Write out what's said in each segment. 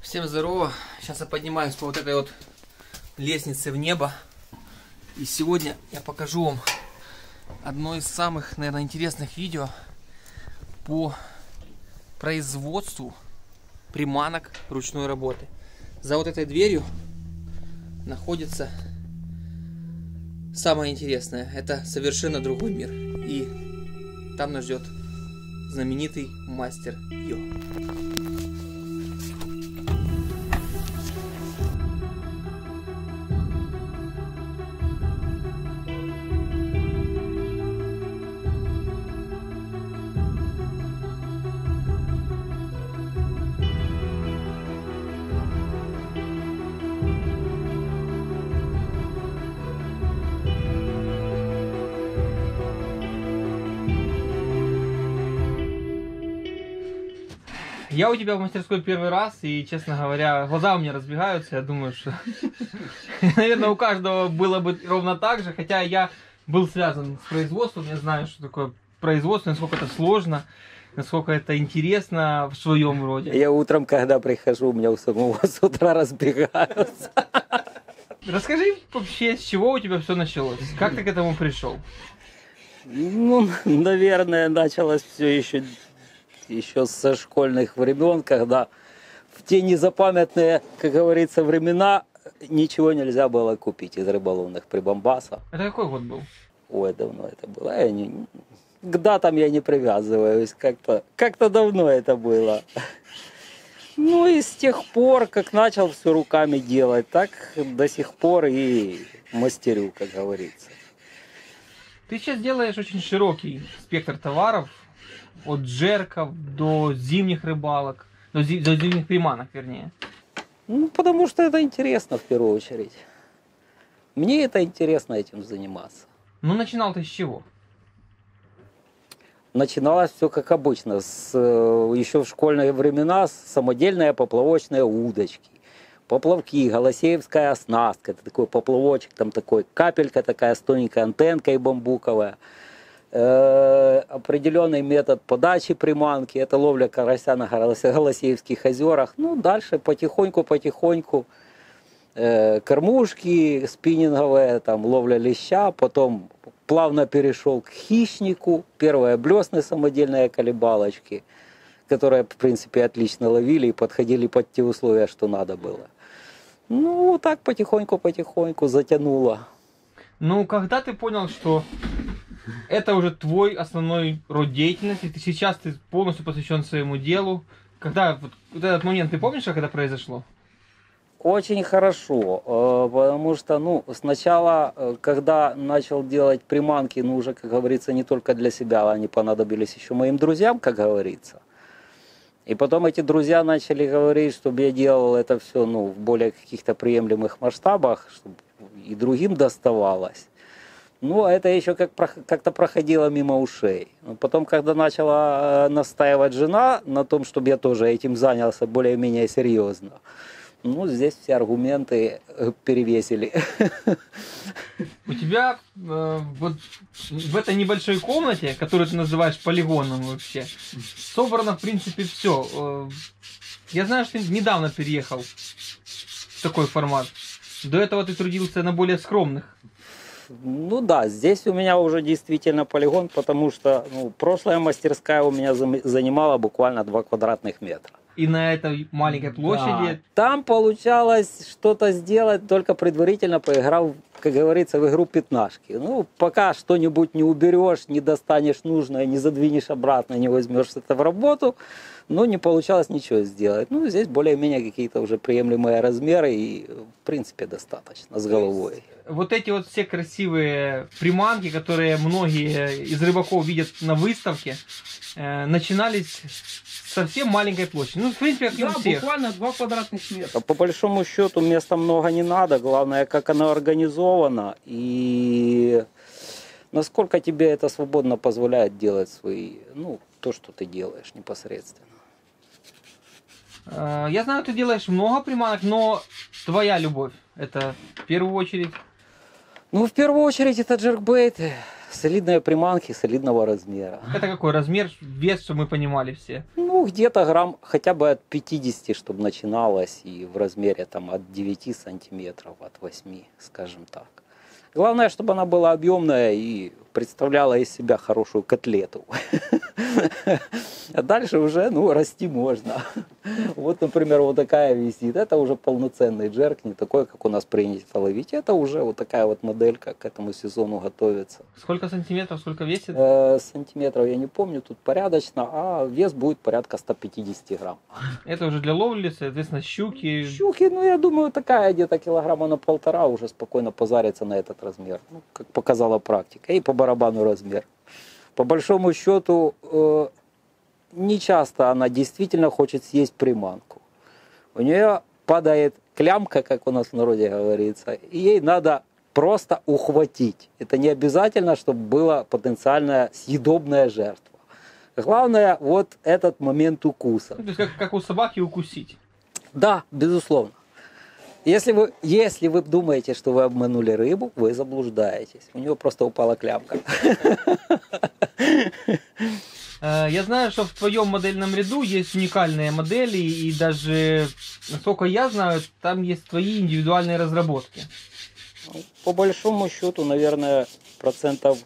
Всем здорово! Сейчас я поднимаюсь по вот этой вот лестнице в небо. И сегодня я покажу вам одно из самых, наверное, интересных видео по производству приманок ручной работы. За вот этой дверью находится самое интересное. Это совершенно другой мир. И там нас ждет знаменитый мастер Йо. Я у тебя в мастерской первый раз, и, честно говоря, глаза у меня разбегаются. Я думаю, что, наверное, у каждого было бы ровно так же. Хотя я был связан с производством, я знаю, что такое производство, насколько это сложно, насколько это интересно в своем роде. Я утром, когда прихожу, у меня у самого с утра разбегаются. Расскажи вообще, с чего у тебя все началось? Как ты к этому пришел? Ну, наверное, началось все еще со школьных времен, когда в те незапамятные, как говорится, времена ничего нельзя было купить из рыболовных прибамбасов. Это какой год был? Ой, давно это было. К датам я не привязываюсь, как-то давно это было. Ну и с тех пор, как начал все руками делать, так до сих пор и мастерю, как говорится. Ты сейчас делаешь очень широкий спектр товаров. От джерков до зимних рыбалок, до зимних приманок, вернее. Ну, потому что это интересно в первую очередь. Мне это интересно этим заниматься. Ну, начинал ты с чего? Начиналось все как обычно, еще в школьные времена, самодельные поплавочные удочки, поплавки, голосеевская оснастка, это такой поплавочек, там такой капелька такая с тоненькой антенкой бамбуковая. Определенный метод подачи приманки, это ловля карася на Голосеевских озерах. Ну, дальше потихоньку, кормушки спиннинговые, там, ловля леща, потом плавно перешел к хищнику, первые блесны самодельные колебалочки, которые, в принципе, отлично ловили и подходили под те условия, что надо было. Ну, так потихоньку затянуло. Ну, когда ты понял, что это уже твой основной род деятельности, сейчас ты полностью посвящен своему делу. Когда вот этот момент, ты помнишь, как это произошло? Очень хорошо, потому что, ну, сначала, когда начал делать приманки, ну, уже, как говорится, не только для себя, они понадобились еще моим друзьям, как говорится. И потом эти друзья начали говорить, чтобы я делал это все, ну, в более каких-то приемлемых масштабах, чтобы и другим доставалось. Ну, это еще как-то проходило мимо ушей. Но потом, когда начала настаивать жена на том, чтобы я тоже этим занялся более-менее серьезно, ну, здесь все аргументы перевесили. У тебя вот в этой небольшой комнате, которую ты называешь полигоном вообще, собрано, в принципе, все. Я знаю, что ты недавно переехал в такой формат. До этого ты трудился на более скромных. Ну да, здесь у меня уже действительно полигон, потому что, ну, прошлая мастерская у меня занимала буквально 2 квадратных метра. И на этой маленькой площади... Да. Там получалось что-то сделать, только предварительно поиграв, как говорится, в игру пятнашки. Ну, пока что-нибудь не уберешь, не достанешь нужное, не задвинешь обратно, не возьмешь это в работу, ну, не получалось ничего сделать. Ну, здесь более-менее какие-то уже приемлемые размеры и, в принципе, достаточно с головой. Вот эти вот все красивые приманки, которые многие из рыбаков видят на выставке, начинались совсем маленькой площади. Ну, в принципе, как и у всех. Буквально 2 квадратных метра. По большому счету места много не надо, главное, как оно организовано и насколько тебе это свободно позволяет делать свои, ну, то, что ты делаешь непосредственно. Я знаю, ты делаешь много приманок, но твоя любовь, это в первую очередь? Ну, в первую очередь это джеркбейты, Солидные приманки солидного размера. Это какой размер, вес, чтобы мы понимали все? Ну, где-то грамм хотя бы от 50, чтобы начиналось, и в размере там от 9 сантиметров, от 8, скажем так. Главное, чтобы она была объемная и представляла из себя хорошую котлету. А дальше уже, ну, расти можно. Вот, например, вот такая висит. Это уже полноценный джерк, не такой, как у нас принято ловить. Это уже вот такая вот моделька к этому сезону готовится. Сколько сантиметров, сколько весит? Сантиметров я не помню, тут порядочно, а вес будет порядка 150 грамм. Это уже для ловли, соответственно, щуки. Щуки, ну, я думаю, такая где-то килограмма на 1,5 уже спокойно позарится на этот размер. Ну, как показала практика. И по барабану размер. По большому счету, не часто она действительно хочет съесть приманку. У нее падает клямка, как у нас в народе говорится, и ей надо просто ухватить. Это не обязательно, чтобы была потенциальная съедобная жертва. Главное вот этот момент укуса. Ну, то есть как у собаки укусить. Да, безусловно. Если вы думаете, что вы обманули рыбу, вы заблуждаетесь. У нее просто упала клямка. Я знаю, что в твоем модельном ряду есть уникальные модели, и даже, насколько я знаю, там есть твои индивидуальные разработки. По большому счету, наверное, процентов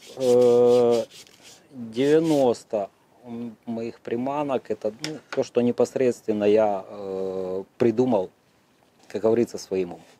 90 моих приманок, это то, что непосредственно я придумал, как говорится, своим умом.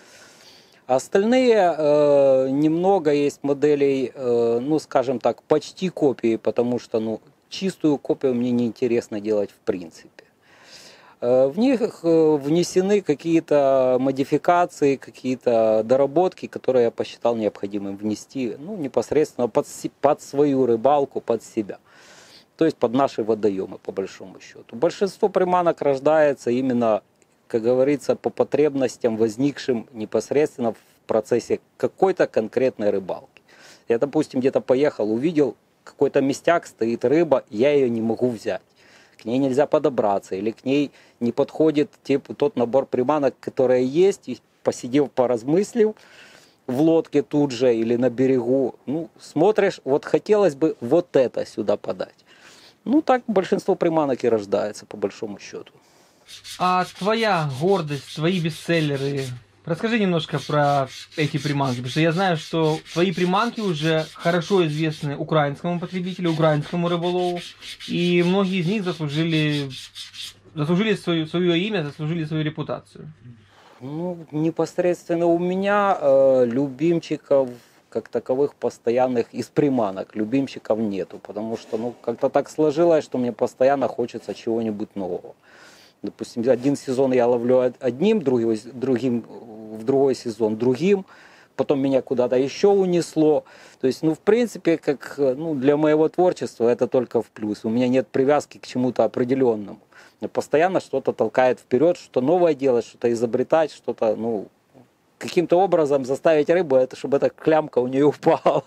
Остальные немного есть моделей, ну, скажем так, почти копии, потому что, ну, чистую копию мне неинтересно делать в принципе. В них внесены какие-то модификации, какие-то доработки, которые я посчитал необходимым внести, ну, непосредственно под свою рыбалку, под себя. То есть под наши водоемы, по большому счету. Большинство приманок рождается именно, как говорится, по потребностям, возникшим непосредственно в процессе какой-то конкретной рыбалки. Я, допустим, где-то поехал, увидел какой-то местяк, стоит рыба, я ее не могу взять. К ней нельзя подобраться, или к ней не подходит тот набор приманок, которые есть, и посидев, поразмыслив в лодке тут же или на берегу, ну, смотришь, вот хотелось бы вот это сюда подать. Ну, так большинство приманок и рождается, по большому счету. А твоя гордость, твои бестселлеры, расскажи немножко про эти приманки, потому что я знаю, что твои приманки уже хорошо известны украинскому потребителю, украинскому рыболову, и многие из них заслужили свое имя, заслужили свою репутацию. Ну, непосредственно у меня любимчиков как таковых постоянных из приманок, любимчиков нету, потому что, ну, как-то так сложилось, что мне постоянно хочется чего-нибудь нового. Допустим, один сезон я ловлю одним, в другой сезон другим, потом меня куда-то еще унесло. То есть, ну, в принципе, как, ну, для моего творчества это только в плюс. У меня нет привязки к чему-то определенному. Меня постоянно что-то толкает вперед, что-то новое делать, что-то изобретать, что-то, ну, каким-то образом заставить рыбу, чтобы эта клямка у нее упала.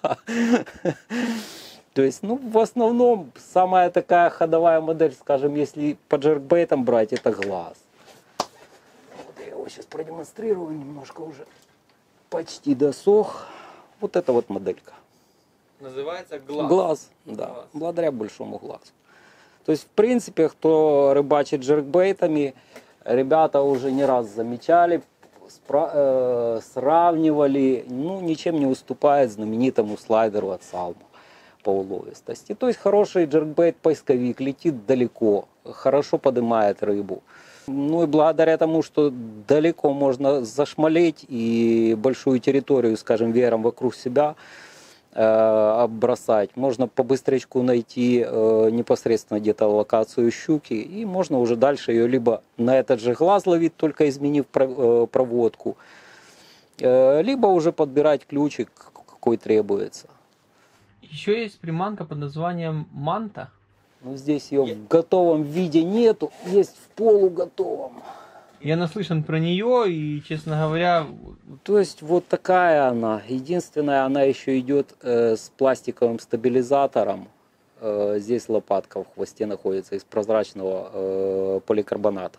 То есть, ну, в основном, самая такая ходовая модель, скажем, если по джеркбейтам брать, это глаз. Вот я его сейчас продемонстрирую, немножко уже почти досох. Вот это вот моделька. Называется глаз. Глаз, да, глаз. Благодаря большому глазу. То есть, в принципе, кто рыбачит джеркбейтами, ребята уже не раз замечали, сравнивали, ну, ничем не уступает знаменитому слайдеру от Salmo по уловистости. То есть хороший джеркбейт-поисковик летит далеко, хорошо поднимает рыбу. Ну и благодаря тому, что далеко можно зашмалеть и большую территорию, скажем, веером вокруг себя оббросать, можно по быстрячку найти непосредственно где-то локацию щуки, и можно уже дальше ее либо на этот же глаз ловить, только изменив проводку, либо уже подбирать ключик, какой требуется. Еще есть приманка под названием манта. Ну, здесь ее в готовом виде нету, есть в полуготовом. Я наслышан про нее, и, честно говоря... То есть вот такая она. Единственное, она еще идет с пластиковым стабилизатором. Здесь лопатка в хвосте находится из прозрачного поликарбоната.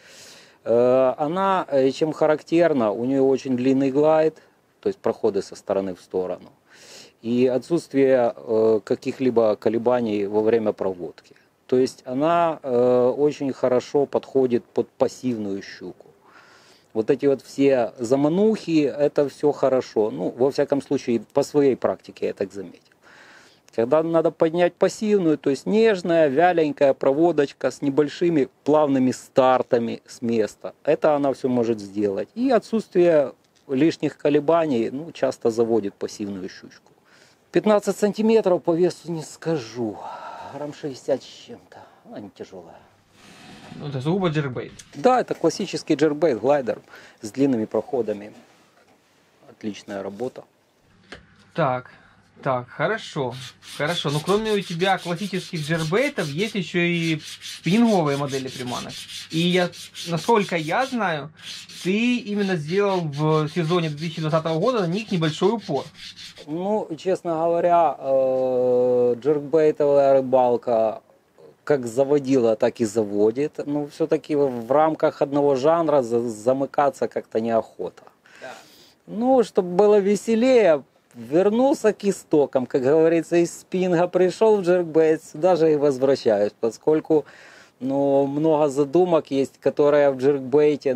Она, чем характерна, у нее очень длинный глайд, то есть проходы со стороны в сторону. и отсутствие каких-либо колебаний во время проводки. То есть она очень хорошо подходит под пассивную щуку. Вот эти вот все заманухи, это все хорошо. Ну, во всяком случае, по своей практике я так заметил. Когда надо поднять пассивную, то есть нежная, вяленькая проводочка с небольшими плавными стартами с места, это она все может сделать. И отсутствие лишних колебаний, ну, часто заводит пассивную щучку. 15 сантиметров по весу не скажу, грамм 60 с чем-то, она не тяжелая. Ну, это сугубо джеркбейт. Да, это классический джеркбейт, глайдер с длинными проходами. Отличная работа. Так, хорошо. Хорошо. Но кроме у тебя классических джербейтов, есть еще и спиннинговые модели приманок. И насколько я знаю, ты именно сделал в сезоне 2020 года на них небольшой упор. Ну, честно говоря, джеркбейтовая рыбалка как заводила, так и заводит. Но все-таки в рамках одного жанра замыкаться как-то неохота. Да. Ну, чтобы было веселее, вернулся к истокам, как говорится, из спиннинга пришел в джеркбейт, сюда же и возвращаюсь, поскольку много задумок есть, которые в джеркбейте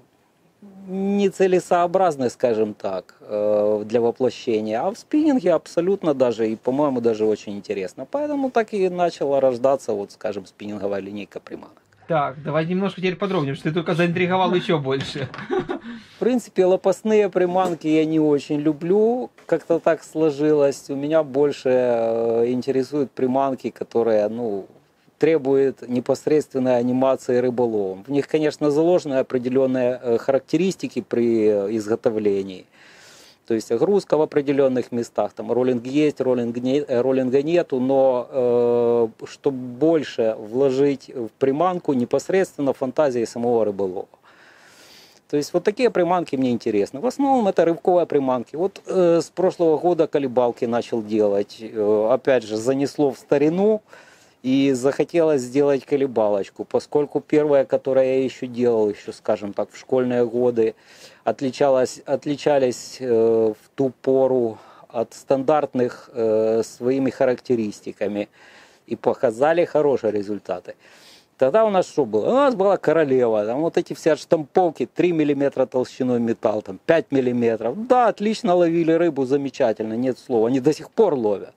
нецелесообразны, скажем так, для воплощения, а в спиннинге абсолютно даже, и, по-моему, даже очень интересно. Поэтому так и начала рождаться, вот, скажем, спиннинговая линейка приманок. Так, давай немножко теперь подробнее, что ты только заинтриговал еще больше. В принципе, лопастные приманки я не очень люблю, как-то так сложилось. У меня больше интересуют приманки, которые, требуют непосредственной анимации рыболовом. В них, конечно, заложены определенные характеристики при изготовлении. То есть огрузка в определенных местах, там роллинг есть, роллинга нету, но чтобы больше вложить в приманку непосредственно фантазии самого рыболова. То есть вот такие приманки мне интересны. В основном это рыбковые приманки. Вот с прошлого года колебалки начал делать. Опять же, занесло в старину и захотелось сделать колебалочку, поскольку первая, которую я еще делал, скажем так, в школьные годы, отличались в ту пору от стандартных своими характеристиками и показали хорошие результаты. Тогда у нас что было? У нас была королева, там вот эти все отштамповки, 3 мм толщиной металл, там 5 мм. Да, отлично ловили рыбу, замечательно, нет слова, они до сих пор ловят.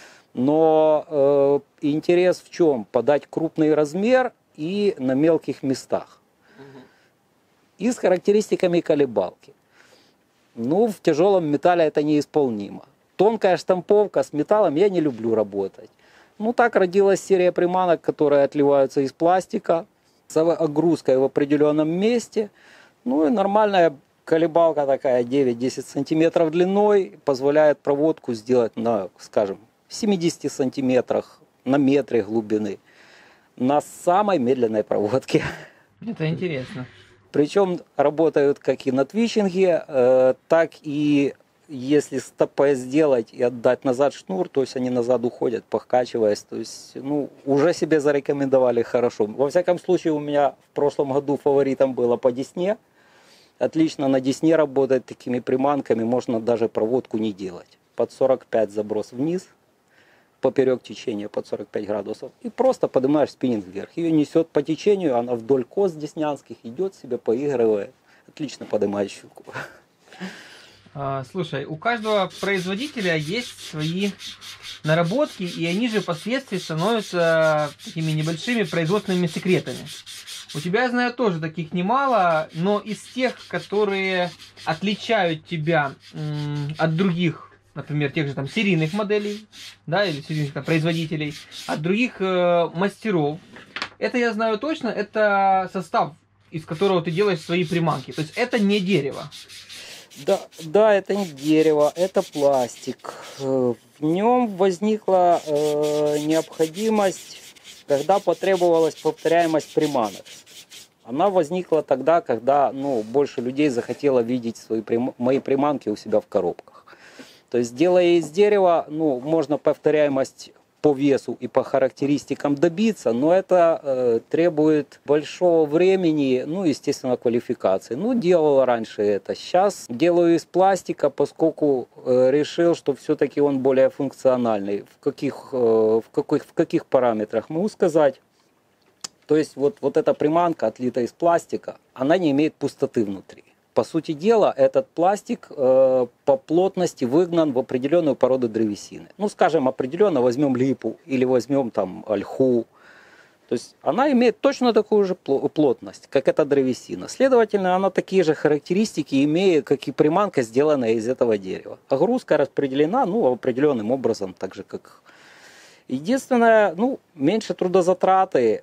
Но интерес в чем? Подать крупный размер и на мелких местах. И с характеристиками колебалки. В тяжелом металле это неисполнимо. Тонкая штамповка с металлом я не люблю работать. Так родилась серия приманок, которые отливаются из пластика с огрузкой в определенном месте. И нормальная колебалка такая 9-10 сантиметров длиной позволяет проводку сделать на, скажем, 70 сантиметрах, на метре глубины. На самой медленной проводке. Это интересно. Причем работают как и на твичинге, так и если стопой сделать и отдать назад шнур, то есть они назад уходят, покачиваясь. То есть, уже себе зарекомендовали хорошо. Во всяком случае, у меня в прошлом году фаворитом было по Десне. Отлично на Десне работать такими приманками, можно даже проводку не делать. Под 45 заброс вниз, поперек течения под 45 градусов. И просто поднимаешь спиннинг вверх. Ее несет по течению, она вдоль кост деснянских идет себе, поигрывает. Отлично поднимает щуку. Слушай, у каждого производителя есть свои наработки, и они же впоследствии становятся такими небольшими производственными секретами. У тебя, я знаю, тоже таких немало, но из тех, которые отличают тебя от других, например, тех же там серийных моделей, да, или серийных производителей, от других мастеров, это я знаю точно, это состав, из которого ты делаешь свои приманки. То есть это не дерево. Да, это не дерево, это пластик. В нем возникла необходимость, когда потребовалась повторяемость приманок. Она возникла тогда, когда больше людей захотело видеть мои приманки у себя в коробках. То есть, делая из дерева, можно повторяемость по весу и по характеристикам добиться, но это требует большого времени, ну, естественно, квалификации. Ну, делал раньше это. Сейчас делаю из пластика, поскольку решил, что все-таки он более функциональный. В каких параметрах могу сказать? То есть вот эта приманка, отлитая из пластика, она не имеет пустоты внутри. По сути дела, этот пластик по плотности выгнан в определенную породу древесины. Ну, скажем, определенно возьмем липу или возьмем там ольху. То есть она имеет точно такую же плотность, как эта древесина. Следовательно, она такие же характеристики имеет, как и приманка, сделанная из этого дерева. Огрузка распределена, ну, определенным образом, так же, как... Единственное, ну, меньше трудозатраты,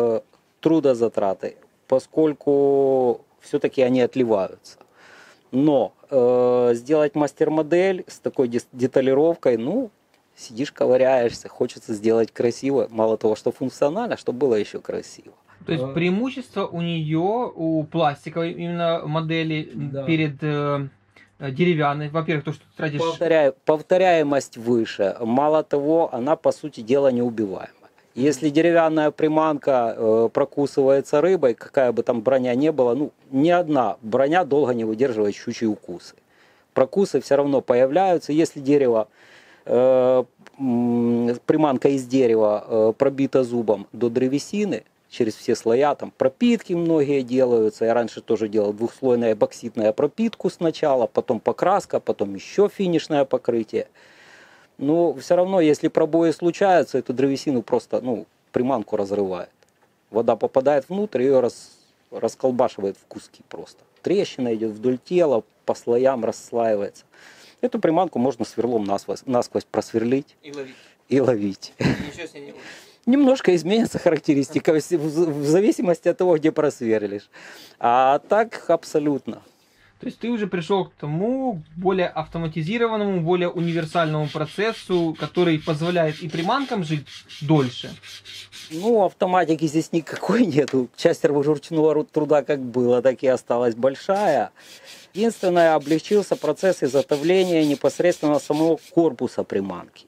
поскольку все-таки они отливаются. Но сделать мастер-модель с такой деталировкой, ну, сидишь, ковыряешься, хочется сделать красиво. Мало того, что функционально, чтобы было еще красиво. То есть преимущество у нее, у пластиковой именно модели, да, перед деревянной. Во-первых, то, что ты тратишь... Повторяемость выше. Мало того, она, по сути дела, неубиваема. Если деревянная приманка прокусывается рыбой, какая бы там броня ни была, ну, ни одна броня долго не выдерживает щучьи укусы. Прокусы все равно появляются. Если дерево, приманка из дерева пробита зубом до древесины, через все слоя, там пропитки многие делаются. Я раньше тоже делал двухслойная бокситная пропитку сначала, потом покраска, потом еще финишное покрытие. Но все равно, если пробои случаются, эту древесину просто, ну, приманку разрывает. Вода попадает внутрь, ее расколбашивает в куски просто. Трещина идет вдоль тела, по слоям расслаивается. Эту приманку можно сверлом насквозь просверлить и ловить. Ничего себе не будет. Немножко изменится характеристика в зависимости от того, где просверлишь. А так абсолютно. То есть ты уже пришел к тому более автоматизированному, более универсальному процессу, который позволяет и приманкам жить дольше? Ну, автоматики здесь никакой нету. Часть ручного труда как было, так и осталась большая. Единственное, облегчился процесс изготовления непосредственно самого корпуса приманки.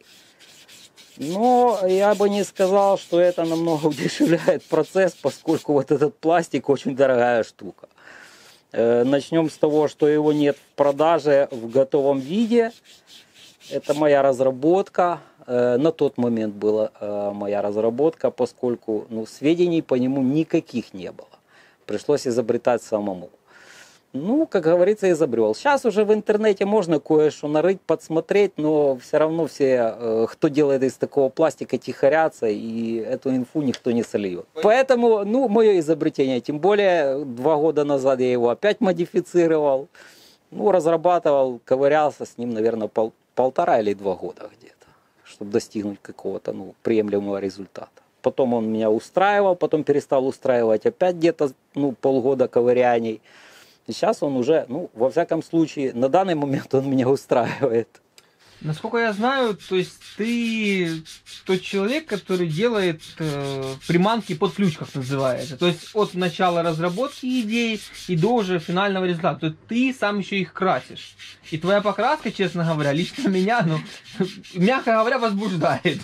Но я бы не сказал, что это намного удешевляет процесс, поскольку вот этот пластик очень дорогая штука. Начнем с того, что его нет в продаже в готовом виде. Это моя разработка. На тот момент была моя разработка, поскольку сведений по нему никаких не было. Пришлось изобретать самому. Ну, как говорится, изобрел. Сейчас уже в интернете можно кое-что нарыть, подсмотреть, но все равно все, кто делает из такого пластика, тихорятся, и эту инфу никто не сольет. Поэтому, мое изобретение, тем более 2 года назад я его опять модифицировал, разрабатывал, ковырялся с ним, наверное, 1,5 или 2 года где-то, чтобы достигнуть какого-то, приемлемого результата. Потом он меня устраивал, потом перестал устраивать опять где-то, полгода ковыряний. И сейчас он уже, во всяком случае, на данный момент он меня устраивает. Насколько я знаю, то есть ты тот человек, который делает приманки под ключ, как называется. То есть от начала разработки идей и до уже финального результата. То есть ты сам еще их красишь. И твоя покраска, честно говоря, лично меня, мягко говоря, возбуждает.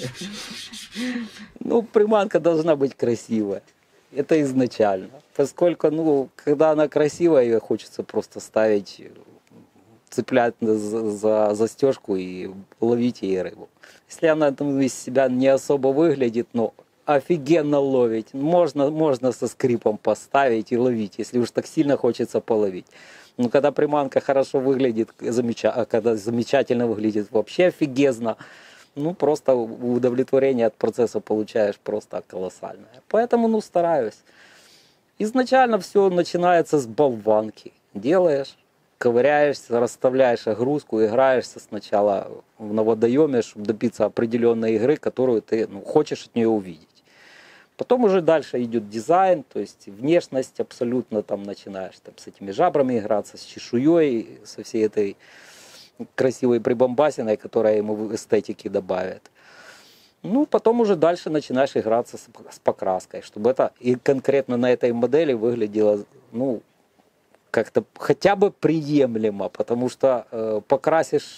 Приманка должна быть красивая. Это изначально. Поскольку, когда она красивая, ее хочется просто ставить, цеплять за застежку и ловить ей рыбу. Если она из себя не особо выглядит, но офигенно ловить, можно со скрипом поставить и ловить, если уж так сильно хочется половить. Но когда приманка хорошо выглядит, когда замечательно выглядит, вообще офигезно. Просто удовлетворение от процесса получаешь просто колоссальное. Поэтому, стараюсь. Изначально все начинается с болванки. Делаешь, ковыряешься, расставляешь огрузку, играешься сначала на водоеме, чтобы добиться определенной игры, которую ты хочешь от нее увидеть. Потом уже дальше идет дизайн, то есть внешность абсолютно там начинаешь с этими жабрами играться, с чешуей, со всей этой красивой прибамбасиной, которая ему в эстетике добавит. Потом уже дальше начинаешь играться с покраской, чтобы это и конкретно на этой модели выглядело, как-то хотя бы приемлемо, потому что покрасишь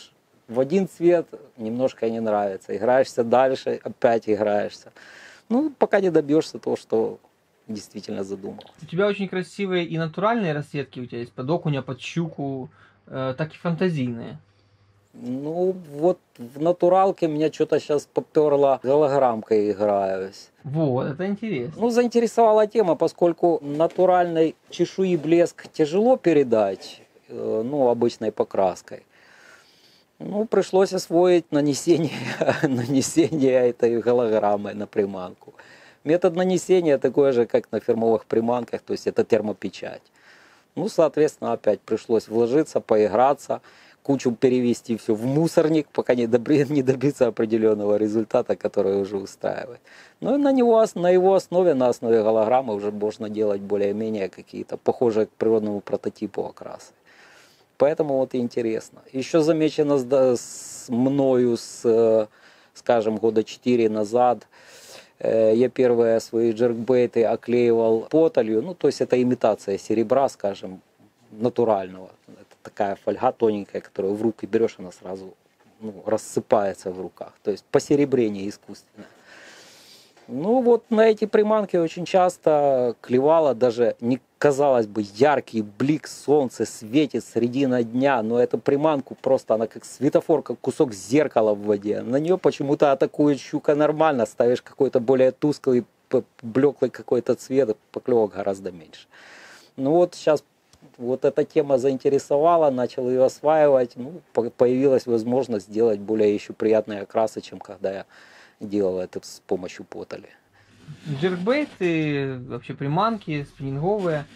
В один цвет немножко не нравится. Играешься дальше, опять играешься. Ну, пока не добьешься того, что действительно задумал. У тебя очень красивые и натуральные расцветки, у тебя есть под окуня, под щуку, так и фантазийные. Ну, вот в натуралке меня что-то сейчас поперло, голограммкой играюсь. Вот, это интересно. Ну, заинтересовала тема, поскольку натуральной чешуи блеск тяжело передать, ну, обычной покраской. Ну, пришлось освоить нанесение этой голограммы на приманку. Метод нанесения такой же, как на фирмовых приманках, то есть это термопечать. Ну, соответственно, опять пришлось вложиться, поиграться, кучу перевести все в мусорник, пока не добиться определенного результата, который уже устраивает. Ну и на его основе, на основе голограммы уже можно делать более-менее какие-то похожие к природному прототипу окрасы. Поэтому вот и интересно. Еще замечено мною, скажем, года 4 назад, я первые свои джеркбейты оклеивал потолью, ну то есть это имитация серебра, скажем, натурального. Это такая фольга тоненькая, которую в руки берешь, она сразу рассыпается в руках. То есть посеребрение искусственное. Ну вот на эти приманки очень часто клевало даже, не казалось бы, яркий блик солнца светит средина дня, но эту приманку просто, она как светофор, как кусок зеркала в воде. На нее почему-то атакует щука нормально, ставишь какой-то более тусклый, блеклый какой-то цвет, поклевок гораздо меньше. Ну вот сейчас вот эта тема заинтересовала, начал ее осваивать, ну, появилась возможность сделать более еще приятные окрасы, чем когда я делал это с помощью потоли. Джеркбейты, вообще приманки, спиннинговые,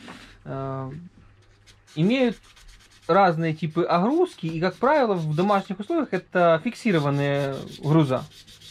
имеют разные типы огрузки, и, как правило, в домашних условиях это фиксированные груза.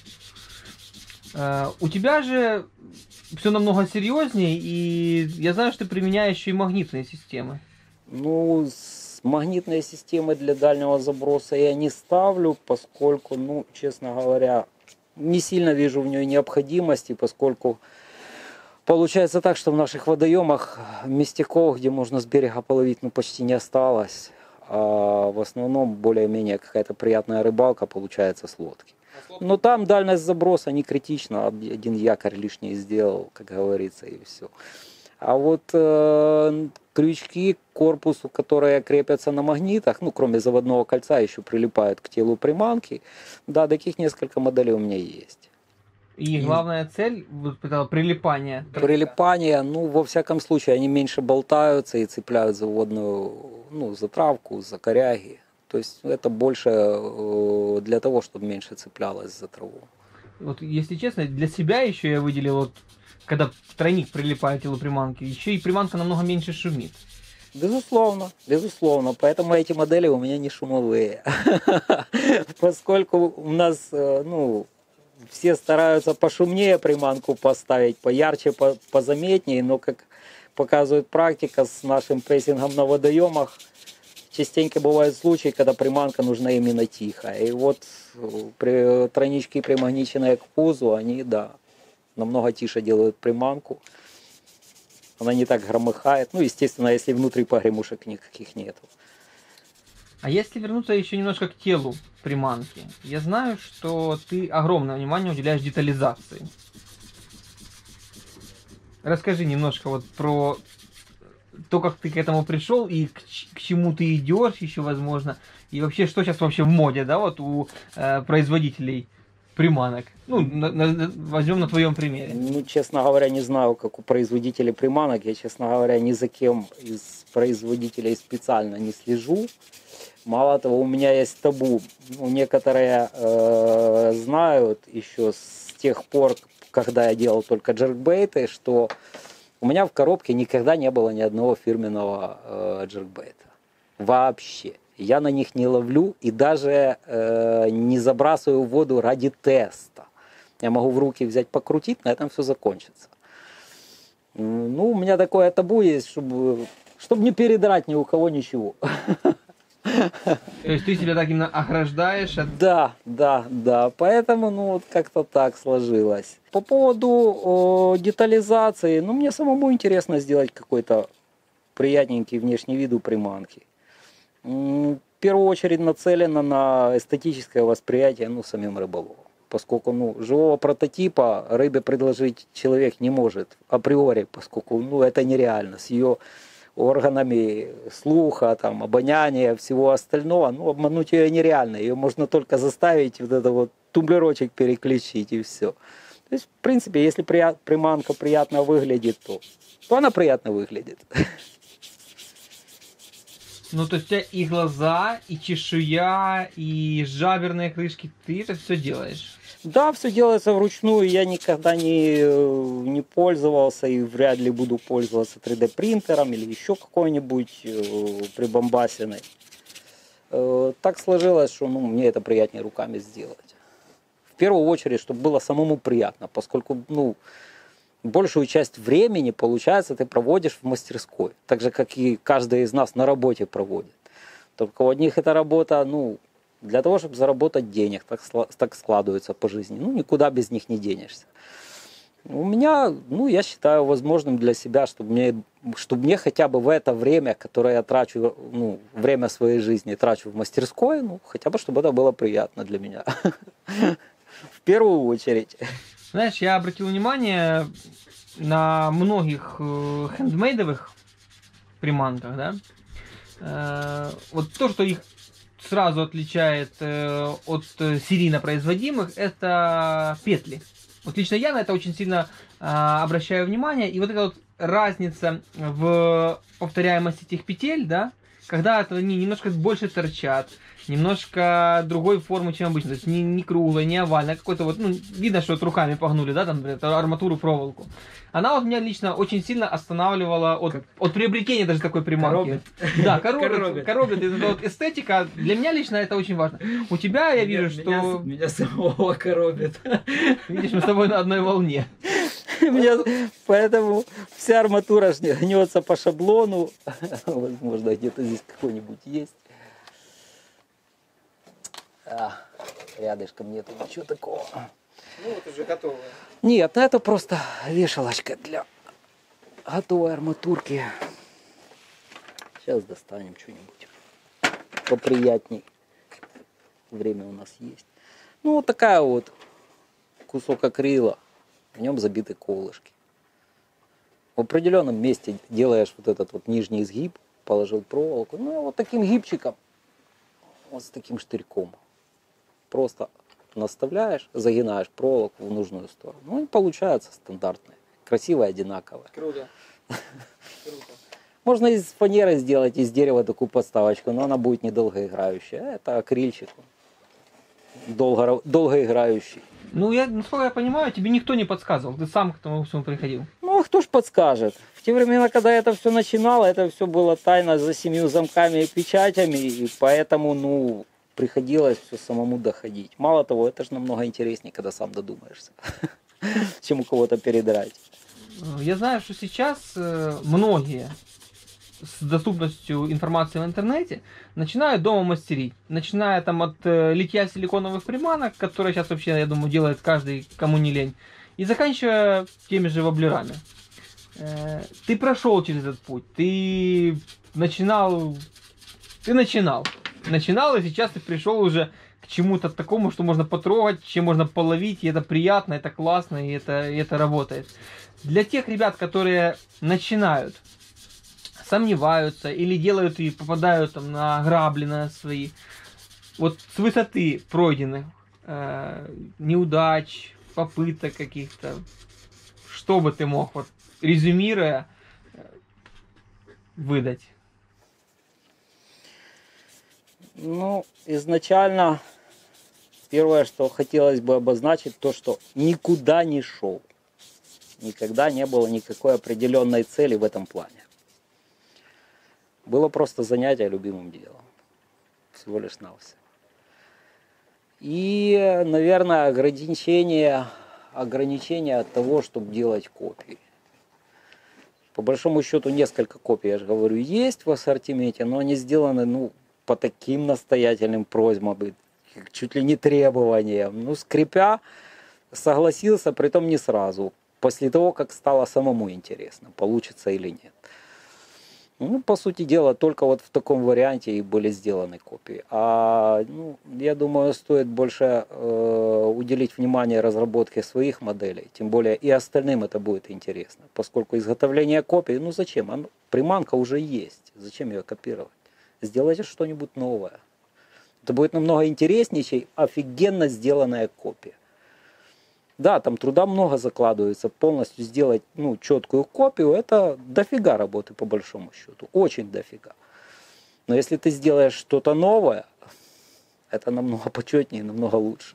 У тебя же все намного серьезнее, и я знаю, что ты применяешь еще и магнитные системы. Ну, магнитные системы для дальнего заброса я не ставлю, поскольку, ну, честно говоря, не сильно вижу в нее необходимости, поскольку получается так, что в наших водоемах местяков, где можно с берега половить, ну, почти не осталось. А в основном более-менее какая-то приятная рыбалка получается с лодки. Но там дальность заброса не критична, один якорь лишний сделал, как говорится, и все. А вот крючки к корпусу, которые крепятся на магнитах, ну, кроме заводного кольца, еще прилипают к телу приманки. Да, таких несколько моделей у меня есть. И главная цель, вот это прилипание. Прилипание, ну, во всяком случае, они меньше болтаются и цепляют заводную, ну, затравку, за коряги. То есть это больше для того, чтобы меньше цеплялось за траву. Вот, если честно, для себя еще я выделил, вот, когда тройник прилипает к телу приманки, еще и приманка намного меньше шумит. Безусловно, безусловно. Поэтому эти модели у меня не шумовые. Поскольку у нас, ну, все стараются пошумнее приманку поставить, поярче, позаметнее, но, как показывает практика с нашим прессингом на водоемах, частенько бывают случаи, когда приманка нужна именно тихо. И вот тройнички, примагниченные к пузу, они, да, намного тише делают приманку. Она не так громыхает. Ну, естественно, если внутри погремушек никаких нету. А если вернуться еще немножко к телу приманки, я знаю, что ты огромное внимание уделяешь детализации. Расскажи немножко вот про то, как ты к этому пришел и к чему ты идешь еще, возможно, и вообще, что сейчас вообще в моде, да, вот у производителей приманок. Ну, возьмем на твоем примере. Ну, честно говоря, не знаю, как у производителей приманок. Я, честно говоря, ни за кем из производителей специально не слежу. Мало того, у меня есть табу. Ну, некоторые знают еще с тех пор, когда я делал только джеркбейты, что у меня в коробке никогда не было ни одного фирменного джеркбейта. Вообще. Я на них не ловлю и даже не забрасываю в воду ради теста. Я могу в руки взять, покрутить, на этом все закончится. Ну, у меня такое табу есть, чтобы не передрать ни у кого ничего. То есть ты себя так именно ограждаешь от... Да. Поэтому, ну, вот как-то так сложилось. По поводу детализации, ну, мне самому интересно сделать какой-то приятненький внешний вид у приманки. первую очередь нацелена на эстетическое восприятие, ну, самим рыболовом. Поскольку, ну, живого прототипа рыбе предложить человек не может априори, поскольку, ну, это нереально. С ее органами слуха, там, обоняния, всего остального, ну, обмануть ее нереально. Ее можно только заставить вот это вот тумблерочек переключить, и все. То есть, в принципе, если приманка приятно выглядит, то она приятно выглядит. Ну, то есть у тебя и глаза, и чешуя, и жаберные крышки, ты это все делаешь? Да, все делается вручную, я никогда не пользовался и вряд ли буду пользоваться 3D принтером или еще какой-нибудь прибамбасиной. Так сложилось, что, ну, мне это приятнее руками сделать. В первую очередь, чтобы было самому приятно, поскольку, ну, большую часть времени, получается, ты проводишь в мастерской, так же, как и каждый из нас на работе проводит. Только у одних эта работа, ну, для того, чтобы заработать денег, так складывается по жизни. Ну, никуда без них не денешься. У меня, ну, я считаю возможным для себя, чтобы мне хотя бы в это время, которое я трачу, ну, время своей жизни трачу в мастерской, ну, хотя бы, чтобы это было приятно для меня. В первую очередь. Знаешь, я обратил внимание на многих хендмейдовых приманках, да, вот то, что их сразу отличает от серийно производимых, это петли. Вот лично я на это очень сильно обращаю внимание, и вот эта вот разница в повторяемости этих петель, да, когда они немножко больше торчат, немножко другой формы, чем обычно. То есть не круглая, не овальная, а какой-то вот, ну, видно, что вот руками погнули, да, там, арматуру, проволоку. Она вот меня лично очень сильно останавливала от приобретения даже такой приманки. Коробит. Да, коробит. Это вот эстетика, для меня лично это очень важно. У тебя я вижу, что... Меня самого коробит. Видишь, мы с тобой на одной волне. Поэтому вся арматура гнется по шаблону. Возможно, где-то здесь какой-нибудь есть. Рядышком нету ничего такого. Ну вот уже готово. Нет, это просто вешалочка для готовой арматурки. Сейчас достанем что-нибудь поприятней. Время у нас есть. Ну, вот такая вот кусок акрила. В нем забиты колышки. В определенном месте делаешь вот этот вот нижний изгиб, положил проволоку. Ну, и вот таким гибчиком, вот с таким штырьком. Просто наставляешь, загинаешь проволоку в нужную сторону. Ну, и получается стандартное. Красивое, одинаковое. Круто. Круто. Можно из фанеры сделать, из дерева такую подставочку, но она будет недолгоиграющая. Это акрильчик. Долгоиграющий. Ну, насколько я понимаю, тебе никто не подсказывал. Ты сам к этому всему приходил. Ну, а кто ж подскажет? В те времена, когда это все начинало, это все было тайно за 7 замками и печатями, и поэтому, ну, приходилось все самому доходить. Мало того, это же намного интереснее, когда сам додумаешься, чем у кого-то передрать. Я знаю, что сейчас многие с доступностью информации в интернете начинают дома мастерить. Начиная там от литья силиконовых приманок, которые сейчас вообще, я думаю, делает каждый, кому не лень, и заканчивая теми же воблерами. Ты прошел через этот путь, ты начинал, и сейчас ты пришел уже к чему-то такому, что можно потрогать, чем можно половить, и это приятно, это классно, и это работает. Для тех ребят, которые начинают, сомневаются или делают и попадают там на грабли на свои, вот с высоты пройденных неудач, попыток каких-то, что бы ты мог, вот резюмируя, выдать? Ну, изначально первое, что хотелось бы обозначить, то, что никуда не шел. Никогда не было никакой определенной цели в этом плане. Было просто занятие любимым делом. Всего лишь навсего. И, наверное, ограничение от того, чтобы делать копии. По большому счету, несколько копий, я же говорю, есть в ассортименте, но они сделаны, ну, по таким настоятельным просьбам, чуть ли не требованиям. Ну, скрипя, согласился, притом не сразу. После того, как стало самому интересно, получится или нет. Ну, по сути дела, только вот в таком варианте и были сделаны копии. А, ну, я думаю, стоит больше уделить внимание разработке своих моделей. Тем более и остальным это будет интересно. Поскольку изготовление копий, ну зачем? Приманка уже есть. Зачем ее копировать? Сделайте что-нибудь новое. Это будет намного интереснее, чем офигенно сделанная копия. Да, там труда много закладывается, полностью сделать, ну, четкую копию, это дофига работы по большому счету, очень дофига. Но если ты сделаешь что-то новое, это намного почетнее, намного лучше.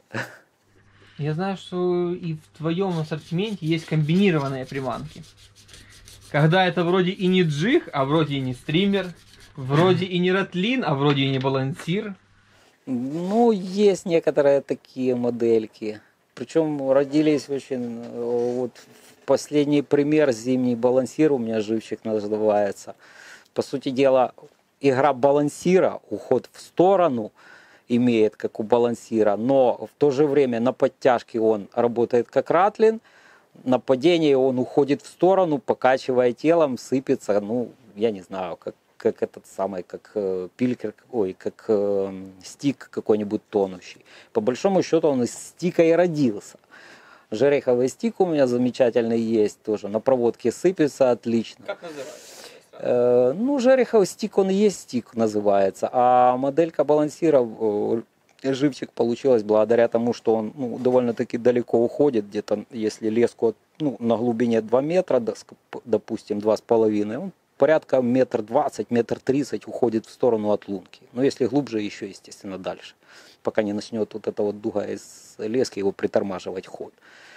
Я знаю, что и в твоем ассортименте есть комбинированные приманки. Когда это вроде и не джиг, а вроде и не стример, вроде и не ратлин, а вроде и не балансир. Ну, есть некоторые такие модельки. Причем родились очень, вот последний пример, зимний балансир у меня живчик называется. По сути дела, игра балансира, уход в сторону имеет, как у балансира, но в то же время на подтяжке он работает как ратлин, на падении он уходит в сторону, покачивая телом, сыпется, ну, я не знаю, как этот самый, как пилькер, ой, как стик какой-нибудь тонущий. По большому счету он из стика и родился. Жереховый стик у меня замечательный есть тоже, на проводке сыпется отлично. Как называется? Ну, жереховый стик, он и есть стик называется, а моделька балансира, живчик получилась благодаря тому, что он, ну, довольно-таки далеко уходит, где-то, если леску, ну, на глубине 2 метра, допустим, 2,5, он порядка 1,20 м, 1,30 м уходит в сторону от лунки. Но если глубже, еще, естественно, дальше. Пока не начнет вот эта вот дуга из лески его притормаживать ход.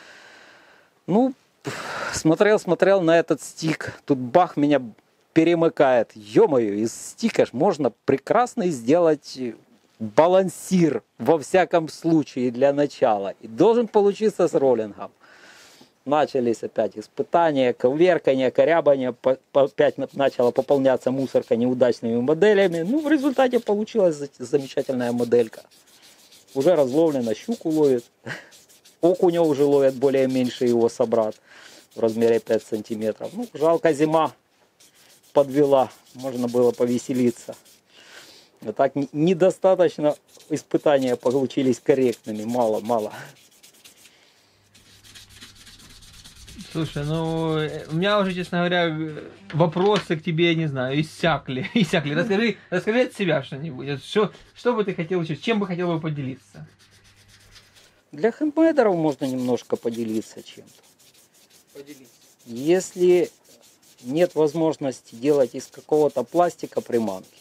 Ну, смотрел на этот стик. Тут бах, меня перемыкает. Ё-моё, из стика ж можно прекрасно сделать балансир, во всяком случае, для начала. И должен получиться с роллингом. Начались опять испытания, коверкания, корябания, опять начала пополняться мусорка неудачными моделями. Ну, в результате получилась замечательная моделька. Уже разловлена, щуку ловит, окуня уже ловит более меньше его собрат в размере 5 сантиметров. Ну, жалко, зима подвела, можно было повеселиться. А так недостаточно испытания получились корректными, мало. Слушай, ну, у меня уже, честно говоря, вопросы к тебе, я не знаю, иссякли. Расскажи от себя что-нибудь. Что бы ты хотел еще, чем бы хотел бы поделиться? Для хендмейдеров можно немножко поделиться чем-то. Поделиться. Если нет возможности делать из какого-то пластика приманки,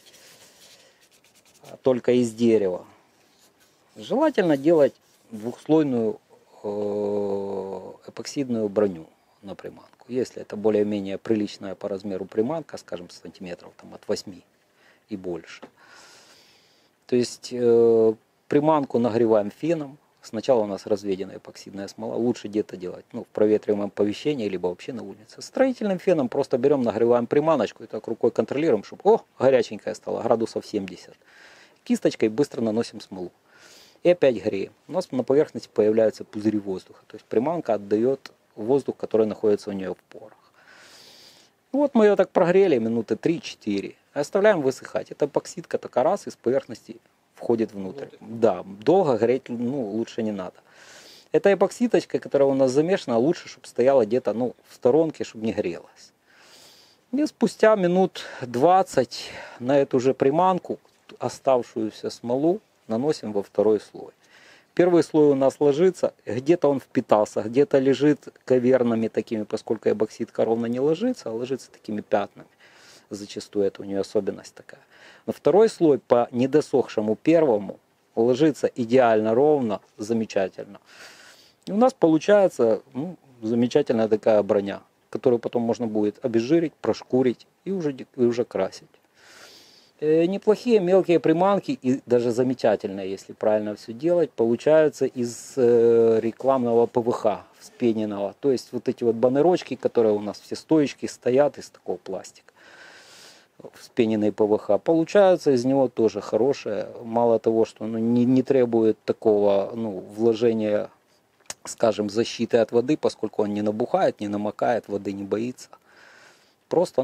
а только из дерева, желательно делать двухслойную эпоксидную броню на приманку. Если это более-менее приличная по размеру приманка, скажем, сантиметров там, от 8 и больше. То есть приманку нагреваем феном. Сначала у нас разведенная эпоксидная смола. Лучше где-то делать, ну, в проветриваемом помещении, либо вообще на улице. Строительным феном просто берем, нагреваем приманочку и так рукой контролируем, чтобы, горяченькая стала, градусов 70. Кисточкой быстро наносим смолу. И опять греем. У нас на поверхности появляются пузыри воздуха. То есть приманка отдает воздух, который находится у нее в порах. Вот мы ее так прогрели минуты 3-4. Оставляем высыхать. Эта эпоксидка только раз из поверхности входит внутрь. Да, долго греть, ну, лучше не надо. Эта эпоксидочка, которая у нас замешана, лучше, чтобы стояла где-то, ну, в сторонке, чтобы не грелась. И спустя минут 20 на эту же приманку оставшуюся смолу наносим во второй слой. Первый слой у нас ложится, где-то он впитался, где-то лежит кавернами такими, поскольку эбоксидка ровно не ложится, а ложится такими пятнами. Зачастую это у нее особенность такая. Но второй слой по недосохшему первому ложится идеально ровно, замечательно. И у нас получается, ну, замечательная такая броня, которую потом можно будет обезжирить, прошкурить и уже красить. Неплохие мелкие приманки и даже замечательные, если правильно все делать, получаются из рекламного ПВХ вспененного. То есть вот эти вот баннерочки, которые у нас все стоечки стоят из такого пластика, вспененный ПВХ, получаются из него тоже хорошие. Мало того, что оно не требует такого, ну, вложения, скажем, защиты от воды, поскольку он не набухает, не намокает, воды не боится. Просто, ну,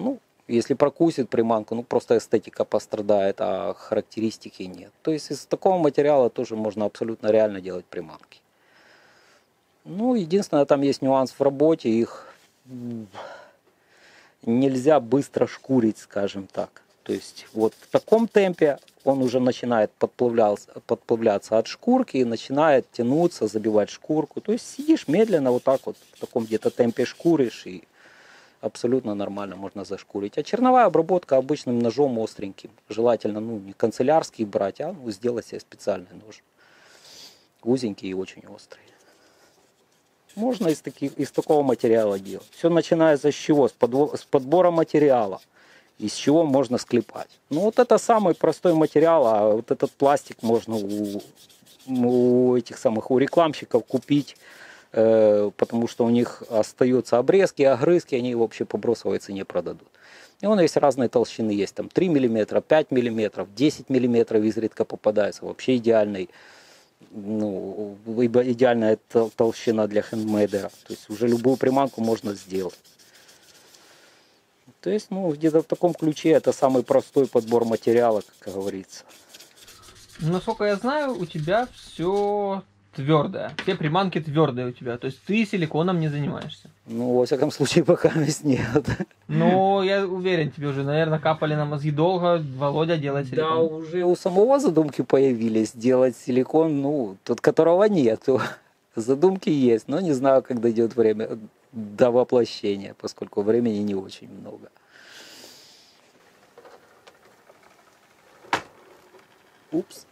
Если прокусит приманку, ну просто эстетика пострадает, а характеристики нет. То есть из такого материала тоже можно абсолютно реально делать приманки. Ну, единственное, там есть нюанс в работе, их нельзя быстро шкурить, скажем так. То есть вот в таком темпе он уже начинает подплавляться от шкурки и начинает тянуться, забивать шкурку. То есть сидишь медленно вот так вот в таком где-то темпе шкуришь и абсолютно нормально можно зашкурить. А черновая обработка обычным ножом остреньким. Желательно, ну, не канцелярский брать, а ну, сделать себе специальный нож. Узенький и очень острый. Можно из такого материала делать. Все начинается с чего? С подбора материала. Из чего можно склепать. Ну вот это самый простой материал, а вот этот пластик можно у этих самых, у рекламщиков купить, потому что у них остаются обрезки, огрызки, они его вообще по бросовой цене продадут. И он есть разные толщины, есть там 3 мм, 5 мм, 10 мм изредка попадается, вообще идеальный. Ну, идеальная толщина для хендмейдера. То есть уже любую приманку можно сделать. То есть, ну, где-то в таком ключе это самый простой подбор материала, как говорится. Насколько я знаю, у тебя все твердое. Все приманки твердые у тебя. То есть ты силиконом не занимаешься. Ну, во всяком случае, пока нет. Но я уверен, тебе уже, наверное, капали на мозги долго. Володя делает силикон. Да, уже у самого задумки появились делать силикон, ну, тот, которого нет. Задумки есть, но не знаю, когда идет время до воплощения, поскольку времени не очень много. Упс.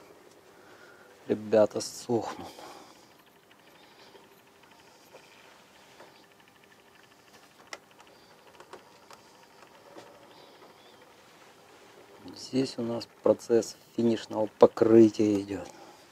Ребята сохнут. Здесь у нас процесс финишного покрытия идет.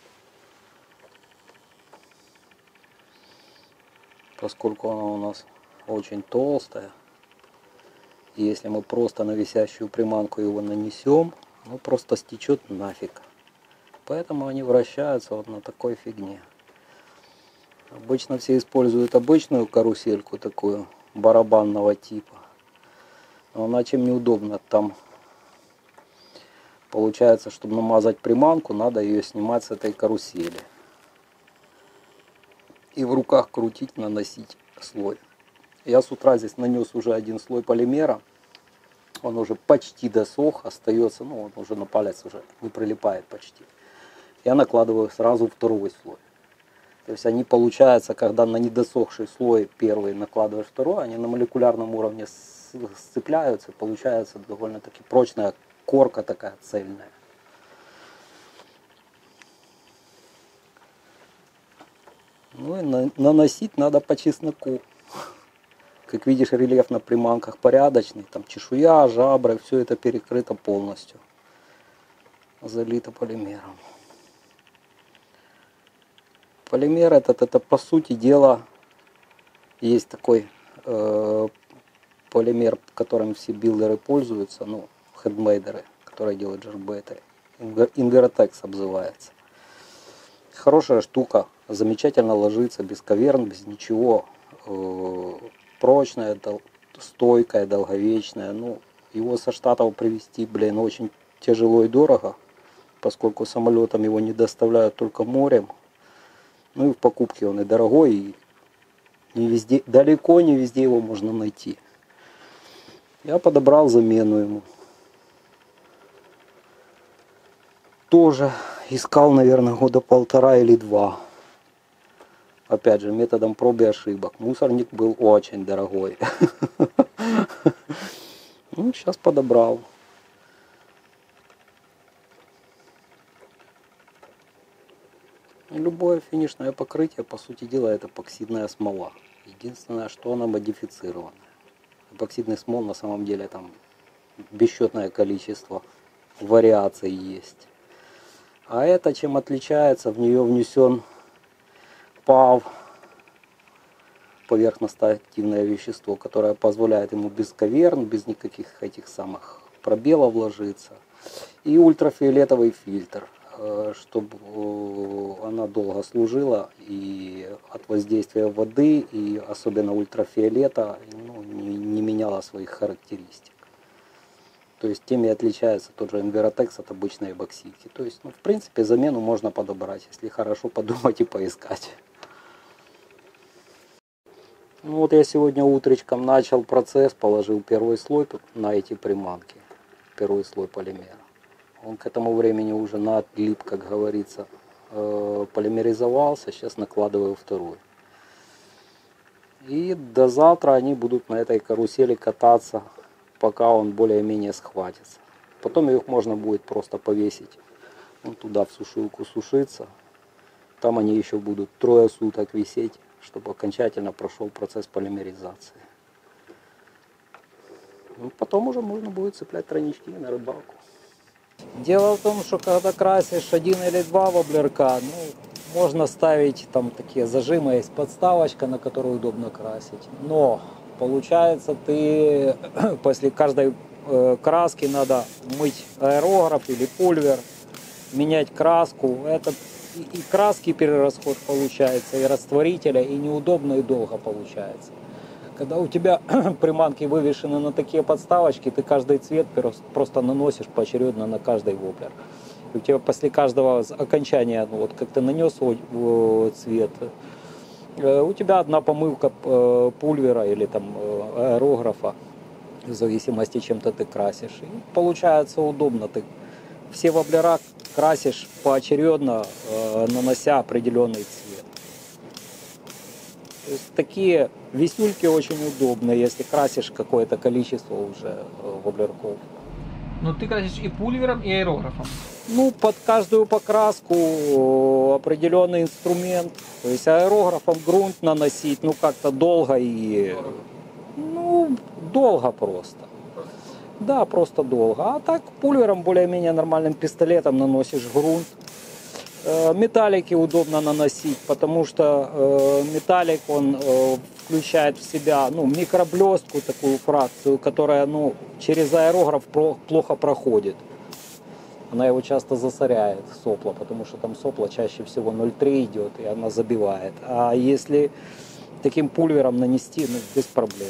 Поскольку она у нас очень толстая, и если мы просто на висящую приманку его нанесем, ну просто стечет нафиг. Поэтому они вращаются вот на такой фигне. Обычно все используют обычную карусельку, такую барабанного типа. Но она чем неудобна, там получается, чтобы намазать приманку, надо ее снимать с этой карусели. И в руках крутить, наносить слой. Я с утра здесь нанес уже один слой полимера. Он уже почти досох, остается, ну он уже на палец уже не прилипает почти. Я накладываю сразу второй слой. То есть они, получается, когда на недосохший слой первый накладываешь второй, они на молекулярном уровне сцепляются, и получается довольно-таки прочная корка такая цельная. Ну и наносить надо по чесноку. Как видишь, рельеф на приманках порядочный. Там чешуя, жабры, все это перекрыто полностью. Залито полимером. Полимер это по сути дела, есть такой полимер, которым все билдеры пользуются, ну, хендмейдеры, которые делают джербеты. Инверотекс обзывается. Хорошая штука, замечательно ложится, без каверн, без ничего. Прочная, стойкая, долговечная. Ну, его со Штатов привезти, блин, очень тяжело и дорого, поскольку самолетом его не доставляют только морем. Ну и в покупке он и дорогой, и не везде, далеко не везде его можно найти. Я подобрал замену ему. Тоже искал, наверное, года 1,5 или 2. Опять же, методом проб и ошибок. Мусорник был очень дорогой. Ну, сейчас подобрал. Любое финишное покрытие, по сути дела, это эпоксидная смола. Единственное, что она модифицирована. Эпоксидный смол на самом деле там бесчетное количество вариаций есть. А это чем отличается? В нее внесен ПАВ, поверхностно-активное вещество, которое позволяет ему без каверн, без никаких этих самых пробелов ложиться. И ультрафиолетовый фильтр, чтобы она долго служила и от воздействия воды, и особенно ультрафиолета, ну, не меняла своих характеристик. То есть тем и отличается тот же Envirotex от обычной бокситки. То есть, ну, в принципе, замену можно подобрать, если хорошо подумать и поискать. Ну вот я сегодня утречком начал процесс, положил первый слой на эти приманки. Первый слой полимера. Он к этому времени уже надлип, как говорится, полимеризовался. Сейчас накладываю второй. И до завтра они будут на этой карусели кататься, пока он более-менее схватится. Потом их можно будет просто повесить вот туда в сушилку сушиться. Там они еще будут 3 суток висеть, чтобы окончательно прошел процесс полимеризации. Ну, потом уже можно будет цеплять тройнички на рыбалку. Дело в том, что когда красишь 1 или 2 воблерка, ну, можно ставить там такие зажимы, есть подставочка, на которую удобно красить. Но получается, ты после каждой краски надо мыть аэрограф или пульвер, менять краску. Это и краски перерасход получается, и растворителя, и неудобно, и долго получается. Когда у тебя приманки вывешены на такие подставочки, ты каждый цвет просто наносишь поочередно на каждый воблер. И у тебя после каждого окончания, ну, вот как ты нанес цвет, у тебя одна помывка пульвера или там аэрографа, в зависимости, чем-то ты красишь. И получается удобно. Ты все воблера красишь поочередно, нанося определенный цвет. То есть такие висюльки очень удобны, если красишь какое-то количество уже воблерков. Но ты красишь и пульвером, и аэрографом. Ну, под каждую покраску определенный инструмент. То есть аэрографом грунт наносить, ну, как-то долго и... Ну, долго просто. Да, просто долго. А так пульвером, более-менее нормальным пистолетом наносишь грунт. Металлики удобно наносить, потому что металлик, он включает в себя, ну, микроблестку, такую фракцию, которая, ну, через аэрограф плохо проходит. Она его часто засоряет, сопло, потому что там сопло чаще всего 0,3 идет, и она забивает. А если таким пульвером нанести, ну, без проблем.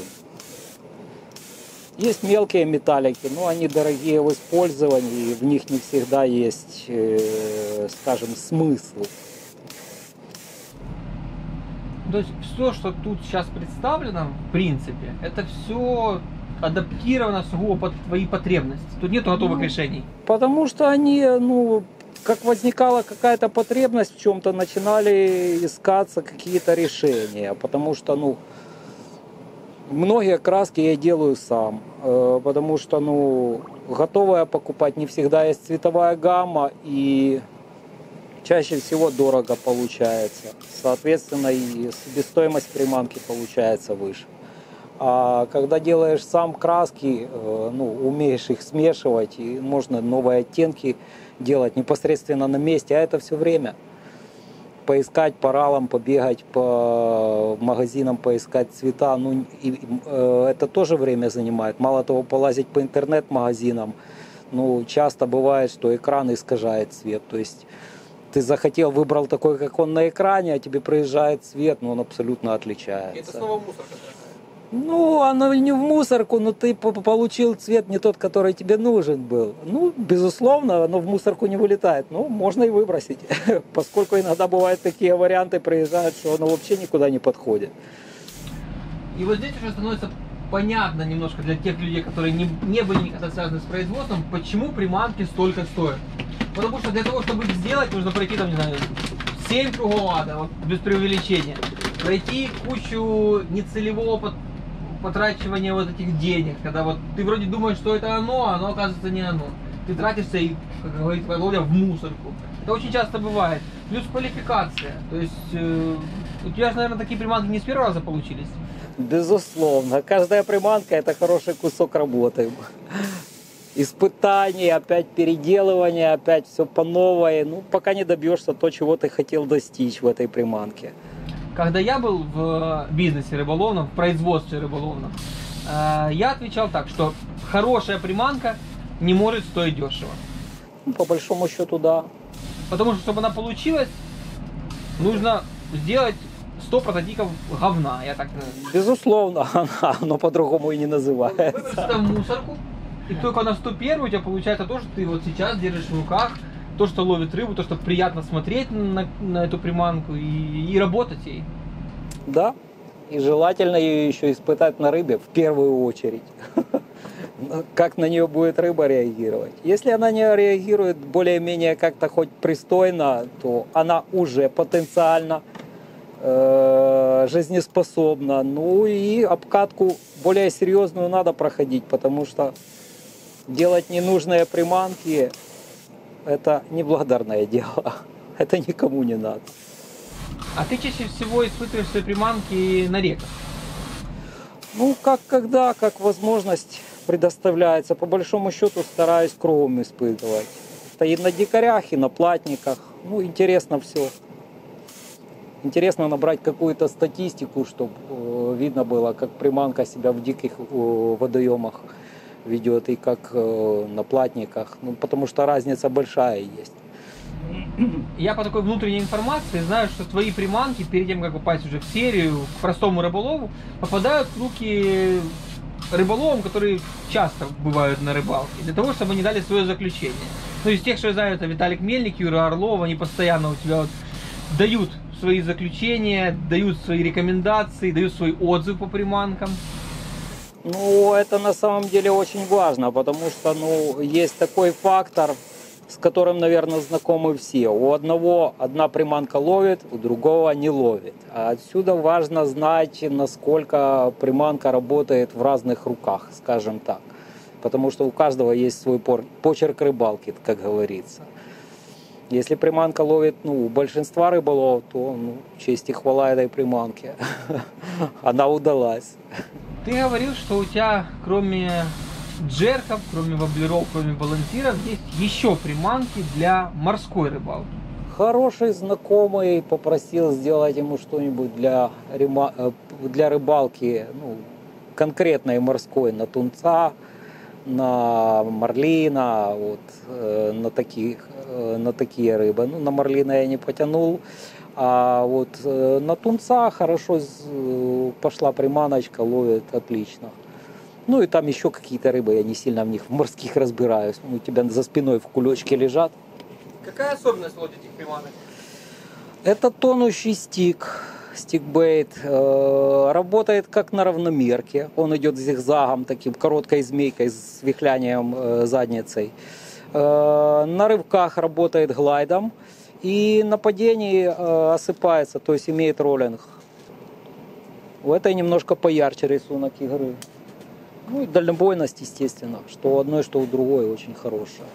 Есть мелкие металлики, но они дорогие в использовании, и в них не всегда есть, скажем, смысл. То есть все, что тут сейчас представлено, в принципе, это все адаптировано сугубо под твои потребности. Тут нету готовых решений. Потому что они, ну, как возникала какая-то потребность в чем-то, начинали искаться какие-то решения. Потому что, ну, многие краски я делаю сам, потому что, ну, готовое покупать не всегда есть цветовая гамма, и чаще всего дорого получается. Соответственно, и себестоимость приманки получается выше. А когда делаешь сам краски, ну, умеешь их смешивать, и можно новые оттенки делать непосредственно на месте, а это все время. Поискать по ралам, побегать по магазинам, поискать цвета, ну, это тоже время занимает. Мало того, полазить по интернет-магазинам, ну, часто бывает, что экран искажает цвет. То есть ты захотел, выбрал такой, как он на экране, а тебе проезжает цвет, но он абсолютно отличается. Это снова мусорка. Ну, оно не в мусорку, но ты получил цвет не тот, который тебе нужен был. Ну, безусловно, оно в мусорку не вылетает. Ну, можно и выбросить, поскольку иногда бывают такие варианты, проезжают, что оно вообще никуда не подходит. И вот здесь уже становится понятно немножко для тех людей, которые не были никогда связаны с производством, почему приманки столько стоят. Потому что для того, чтобы их сделать, нужно пройти, там, не знаю, 7 кругов ада, вот, без преувеличения. Пройти кучу нецелевого потрачивания вот этих денег, когда вот ты вроде думаешь, что это оно, а оно оказывается не оно. Ты тратишься, и, как говорит Володя, в мусорку. Это очень часто бывает. Плюс квалификация. То есть у тебя же, наверное, такие приманки не с первого раза получились. Безусловно. Каждая приманка — это хороший кусок работы. Испытания, опять переделывание, опять все по новой. Ну, пока не добьешься то, чего ты хотел достичь в этой приманке. Когда я был в бизнесе рыболовном, в производстве рыболовном, я отвечал так, что хорошая приманка не может стоить дешево. Ну, по большому счету, да. Потому что, чтобы она получилась, нужно сделать 100 прототипов говна. Я так... Безусловно, оно по-другому и не называется. Выбросить это в мусорку, И только на 101 у тебя получается то, что ты вот сейчас держишь в руках, то, что ловит рыбу, то, что приятно смотреть на эту приманку и работать ей. Да, и желательно ее еще испытать на рыбе в первую очередь. Как на нее будет рыба реагировать. Если она не реагирует более-менее как-то хоть пристойно, то она уже потенциально жизнеспособна. Ну и обкатку более серьезную надо проходить, потому что делать ненужные приманки — это неблагодарное дело. Это никому не надо. А ты чаще всего испытываешь свои приманки на реках? Ну, как возможность предоставляется. По большому счету стараюсь кругом испытывать. Это и на дикарях, и на платниках. Ну, интересно все. Интересно набрать какую-то статистику, чтобы видно было, как приманка себя в диких водоемах ведет и как на платниках. Ну, потому что разница большая есть. Я по такой внутренней информации знаю, что твои приманки, перед тем, как попасть уже в серию, к простому рыболову, попадают в руки рыболовам, которые часто бывают на рыбалке, для того, чтобы они дали свое заключение. Ну, из тех, что я знаю, это Виталик Мельник, Юра Орлов, они постоянно у тебя вот дают свои заключения, дают свои рекомендации, дают свой отзыв по приманкам. Ну, это на самом деле очень важно, потому что, ну, есть такой фактор, с которым, наверное, знакомы все. У одного одна приманка ловит, у другого не ловит. А отсюда важно знать, насколько приманка работает в разных руках, скажем так. Потому что у каждого есть свой почерк рыбалки, как говорится. Если приманка ловит, ну, у большинства рыболовов, то, ну, честь и хвала этой приманке. Она удалась. Ты говорил, что у тебя, кроме джерков, кроме воблеров, кроме балансиров, есть еще приманки для морской рыбалки. Хороший знакомый попросил сделать ему что-нибудь для рыбалки, ну, конкретной морской, на тунца, на марлина, вот, на такие рыбы. Ну, на марлина я не потянул, а вот на тунца хорошо пошла приманочка, ловит отлично. Ну и там еще какие-то рыбы, я не сильно в них в морских разбираюсь. У тебя за спиной в кулечке лежат. Какая особенность вот этих приманок? Это тонущий стикбейт. Работает как на равномерке. Он идет зигзагом, таким короткой змейкой с вихлянием задницей. На рывках работает глайдом. И на падении осыпается, то есть имеет роллинг. У этой немножко поярче рисунок игры. Ну и дальнобойность, естественно, что у одной, что у другой очень хорошая.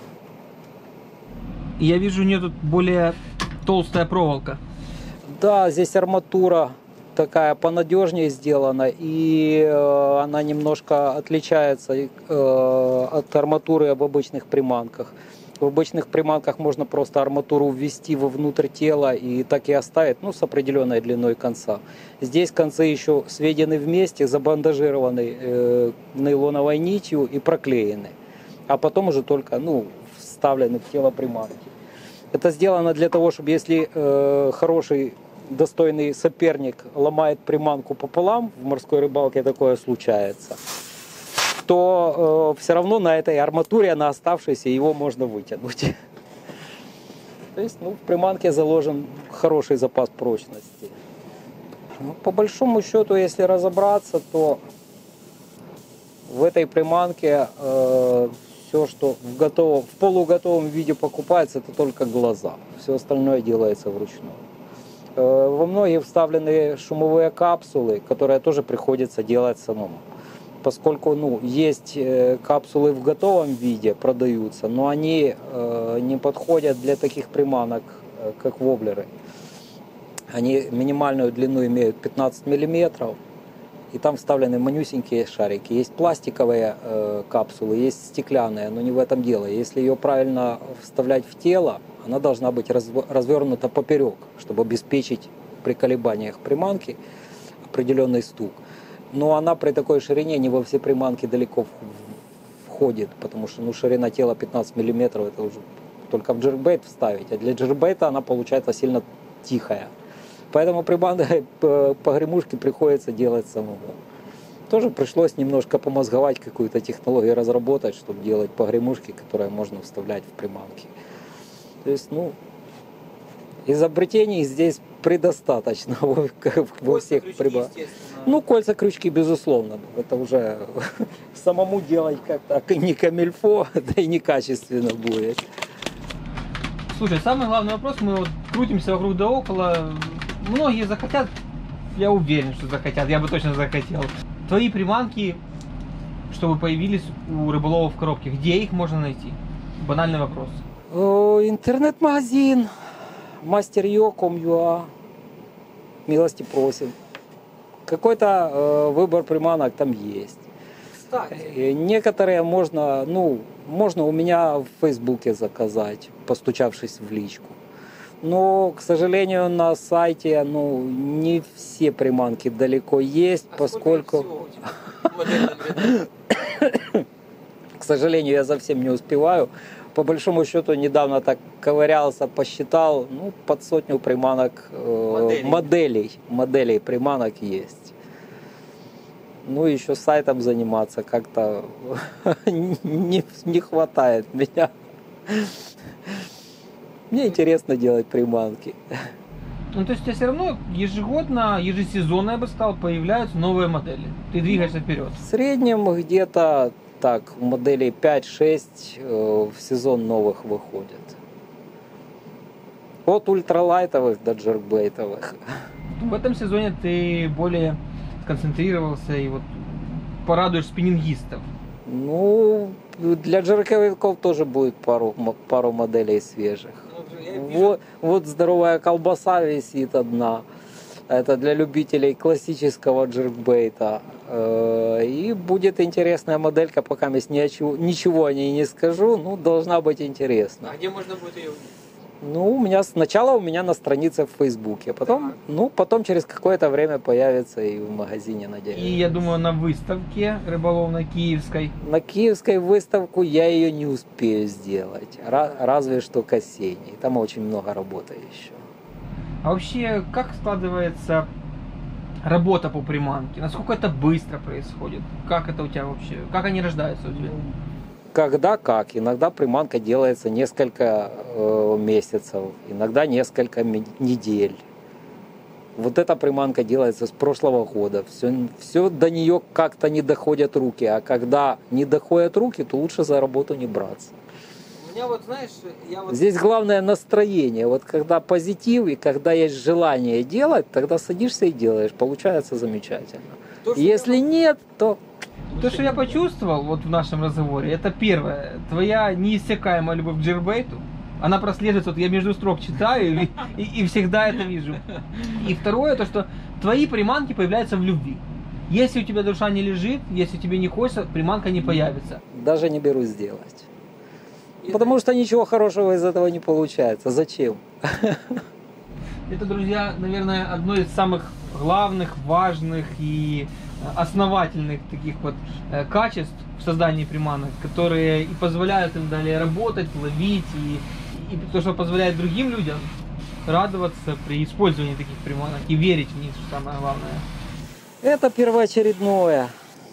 Я вижу, у нее тут более толстая проволока. Да, здесь арматура такая понадежнее сделана, и она немножко отличается от арматуры в обычных приманках. В обычных приманках можно просто арматуру ввести вовнутрь тела и так и оставить, ну, с определенной длиной конца. Здесь концы еще сведены вместе, забандажированы нейлоновой нитью и проклеены. А потом уже только, ну, вставлены в тело приманки. Это сделано для того, чтобы если хороший, достойный соперник ломает приманку пополам, в морской рыбалке такое случается, то все равно на этой арматуре, на оставшейся, его можно вытянуть. То есть, ну, в приманке заложен хороший запас прочности. Ну, по большому счету, если разобраться, то в этой приманке все, что в полуготовом виде покупается, это только глаза. Все остальное делается вручную. Во многие вставлены шумовые капсулы, которые тоже приходится делать самому. Поскольку, ну, есть капсулы в готовом виде, продаются, но они не подходят для таких приманок, как воблеры. Они минимальную длину имеют 15 мм, и там вставлены манюсенькие шарики. Есть пластиковые капсулы, есть стеклянные, но не в этом дело. Если ее правильно вставлять в тело, она должна быть развернута поперек, чтобы обеспечить при колебаниях приманки определенный стук. Но она при такой ширине не во все приманки далеко входит, потому что, ну, ширина тела 15 мм, это уже только в джеркбейт вставить, а для джеркбейта она получается сильно тихая. Поэтому приманки по гремушке приходится делать самому. тоже пришлось немножко помозговать, какую-то технологию разработать, чтобы делать погремушки, которые можно вставлять в приманки. То есть, ну, изобретений здесь предостаточно во всех приманках. Ну, кольца, крючки, безусловно. Это уже самому делать как-то не камильфо, да и некачественно будет. Слушай, самый главный вопрос, мы вот крутимся вокруг да около. Многие захотят, я уверен, что захотят, я бы точно захотел. Твои приманки, чтобы появились у рыболова в коробке, где их можно найти? Банальный вопрос. Интернет-магазин, master.io.com.ua, милости просим. Какой-то выбор приманок там есть. Кстати. Некоторые можно у меня в Фейсбуке заказать, постучавшись в личку. Но, к сожалению, на сайте, не все приманки далеко есть, поскольку... К сожалению, я за всем не успеваю. По большому счету, недавно так ковырялся, посчитал, под 100 приманок, моделей приманок есть. Ну, еще сайтом заниматься как-то не хватает меня. Мне интересно делать приманки. Ну, то есть у тебя все равно ежегодно, ежесезонно, я бы сказал, появляются новые модели. Ты двигаешься вперед. В среднем где-то так, моделей 5-6 в сезон новых выходит. От ультралайтовых до джеркбейтовых. В этом сезоне ты более сконцентрировался и вот порадуешь спиннингистов. Ну, для джерковиков тоже будет пару моделей свежих. Вот здоровая колбаса висит одна. Это для любителей классического джеркбейта. И будет интересная моделька, пока ничего о ней не скажу, должна быть интересна. А где можно будет ее увидеть? Сначала у меня на странице в Фейсбуке, потом через какое-то время появится и в магазине, надеюсь. И я думаю, на выставке рыболовной киевской. На киевской выставку я ее не успею сделать, разве что к осенней. Там очень много работы еще. А вообще, как складывается работа по приманке? Насколько это быстро происходит? Как это у тебя вообще? Как они рождаются у тебя? Когда как. Иногда приманка делается несколько месяцев, иногда несколько недель. Вот эта приманка делается с прошлого года. Все до нее как-то не доходят руки. А когда не доходят руки, то лучше за работу не браться. У меня вот, знаешь, Здесь главное настроение. Вот когда позитив и когда есть желание делать, тогда садишься и делаешь. Получается замечательно. Если нет, то... То, что я почувствовал вот в нашем разговоре, это первое. Твоя неиссякаемая любовь к джербейту. Она прослеживается, вот я между строк читаю и всегда это вижу. И второе, то, что твои приманки появляются в любви. Если у тебя душа не лежит, если тебе не хочется, приманка не появится. Даже не берусь делать. Потому что ничего хорошего из этого не получается. Зачем? Это, друзья, наверное, одно из самых главных, важных и основательных таких вот качеств в создании приманок, которые и позволяют им далее работать, ловить, и то, что позволяет другим людям радоваться при использовании таких приманок и верить в них, что самое главное. Это первоочередное.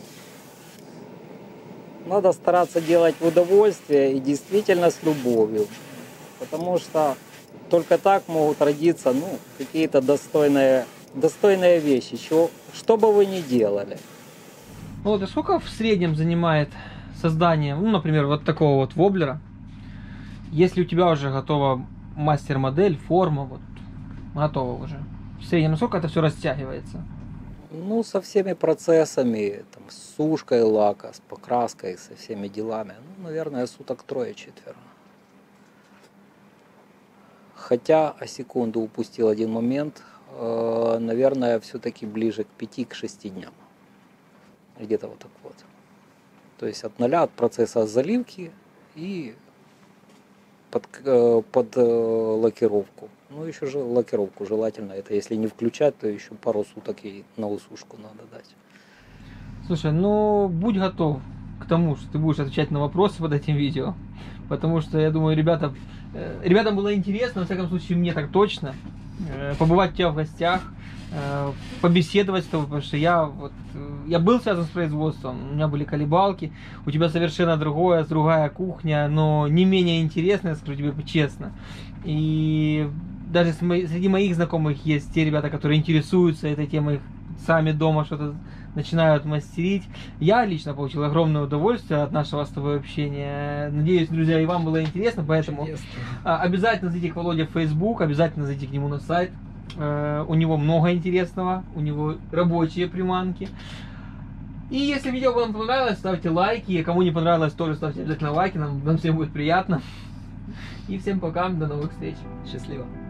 Надо стараться делать в удовольствие и действительно с любовью. Потому что только так могут родиться какие-то достойные вещи, что бы вы ни делали. Вот, и сколько в среднем занимает создание, например, вот такого вот воблера, если у тебя уже готова мастер-модель, форма, вот, готова уже? В среднем, насколько это все растягивается? Со всеми процессами, с сушкой лака, с покраской, со всеми делами, наверное, суток 3-4. Хотя, секунду упустил один момент, наверное, все-таки ближе к 5-6 дням. Где-то вот так вот. То есть от 0, от процесса заливки и под лакировку. Еще же лакировку желательно. Это если не включать, то еще пару суток ей на усушку надо дать. Слушай, будь готов к тому, что ты будешь отвечать на вопросы под этим видео. Потому что, я думаю, ребятам было интересно, во всяком случае, мне так точно, побывать у тебя в гостях, побеседовать с тобой, потому что я был связан с производством, у меня были колебалки, у тебя совершенно другая кухня, но не менее интересная, скажу тебе честно. И даже среди моих знакомых есть те ребята, которые интересуются этой темой, сами дома что-то начинают мастерить. Я лично получил огромное удовольствие от нашего с тобой общения. Надеюсь, друзья, и вам было интересно, поэтому обязательно зайдите к Володе в Facebook, обязательно зайдите к нему на сайт. У него много интересного, у него рабочие приманки. И если видео вам понравилось, ставьте лайки. Кому не понравилось, тоже ставьте обязательно лайки, нам всем будет приятно. И всем пока, до новых встреч. Счастливо.